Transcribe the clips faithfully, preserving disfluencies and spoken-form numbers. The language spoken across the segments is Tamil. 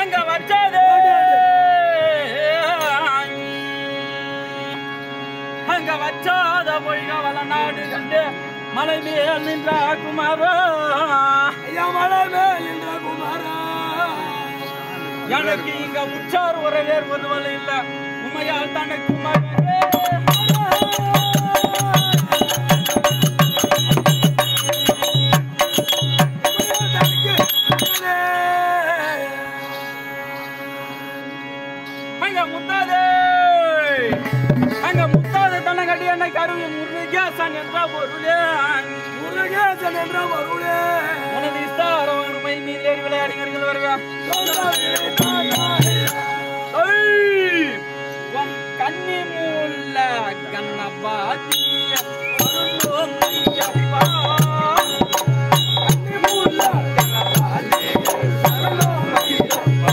அங்க வச்சாதே அங்க வச்சாத பொய்க வளநாடு கண்டு மலை மேல் நின்ற குமாரா மலை மேல் நின்ற குமாரா எனக்கு இங்க உச்சார் உறவே ஒருவல் இல்ல உமையால் தானே குமாரே அங்க முத்தாதே அங்க முத்தாதே தன்னை கட்டி என்னை கருவி முருகேசன் என்ற பொருளே முருகேசன் என்ற பொருளே உனது இஸ்தாரம் மை மீது ஏறி விளையாடுகிறீர்கள் வருவேன் கண்ணி மூல கண்ணபாத்திய ஐயப்பா கண்ணி மூல கண்ணபாத்திய சரணம் ஐயப்பா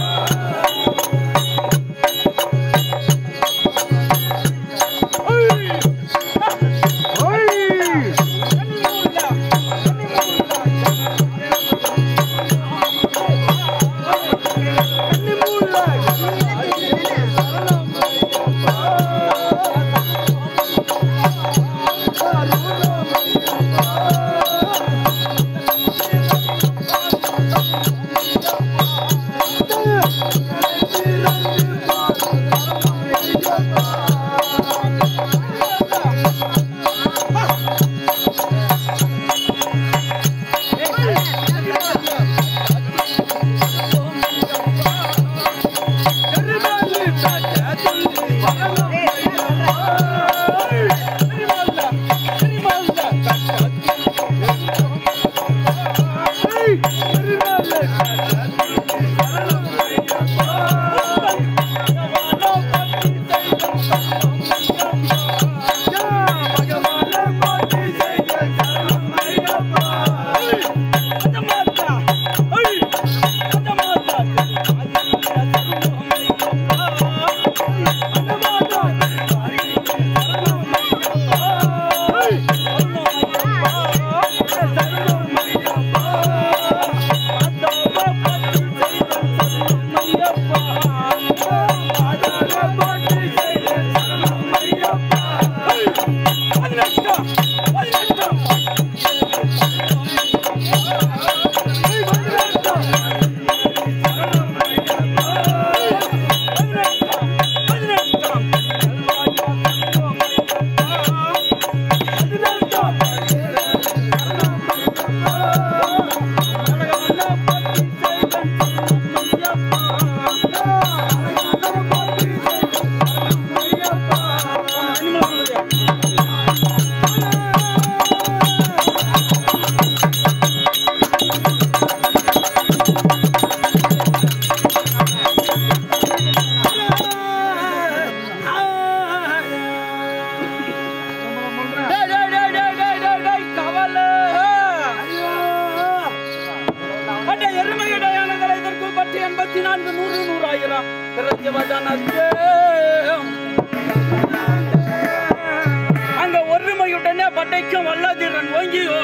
அங்க ஒருமையுடனே பட்டைக்கும் வல்லதிரன் ஓங்கியோ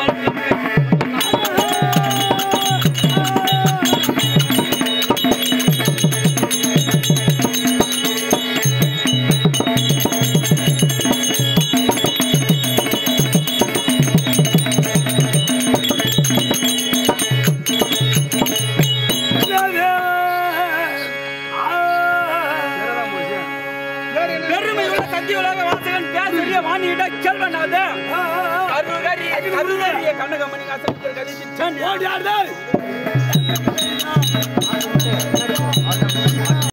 பெருமையுள்ள சத்தியுலக வாசகன் பேசரிய வாணியிட செல்வனாத அருகரி அருகரிய கனகமணி காசல் கடிச்சிட்டான் ஓடியார்கள்